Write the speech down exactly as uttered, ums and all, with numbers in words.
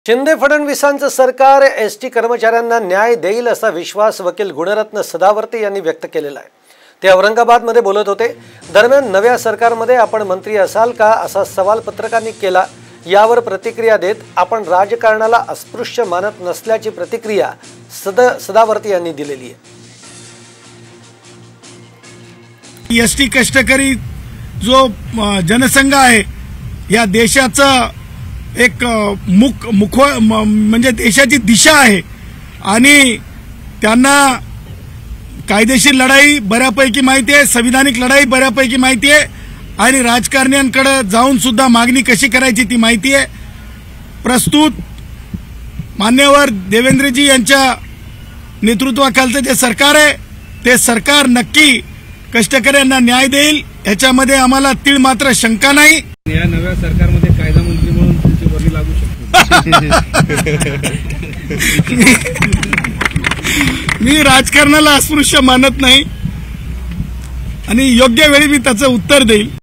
शिंदे फडणवीसांचं सरकार एसटी कर्मचाऱ्यांना न्याय देईल असा विश्वास वकील गुणरत्न सदावर्ते यांनी व्यक्त केलेला आहे। ते औरंगाबादमध्ये बोलत होते। दरम्यान नव्या सरकारमध्ये आपण मंत्री असाल का असा सवाल पत्रकारांनी केला। यावर प्रतिक्रिया देत आपण राजकारणाला अस्पृश्य मानत नसल्याची प्रतिक्रिया सद सदावर्ते यांनी दिलेली आहे। एसटी कष्टकरी जो जनसंघ आहे या देशाचा एक मुख मुख म्हणजे देशाची दिशा आहे आणि त्यांना कायदेशीर लढाई बऱ्यापैकी माहिती आहे, संविधानिक लढाई बऱ्यापैकी माहिती आहे आणि राजकारण्यांकडे जाऊन सुद्धा मागणी कशी करायची ती माहिती आहे। प्रस्तुत मान्यवर देवेंद्रजी यांच्या नेतृत्वाखालचं जे सरकार आहे ते सरकार नक्की कष्टकऱ्यांना न्याय देईल याच्यामध्ये आम्हाला तीळ मात्र शंका नाही। या नव्या सरकारमध्ये कायदा मंत्री म्हणून तुमची वर्णी लागू शकते। मी राजकारणाला अस्पृश्य मानत नाही आणि योग्य वेळी मी त्याचं उत्तर देईल।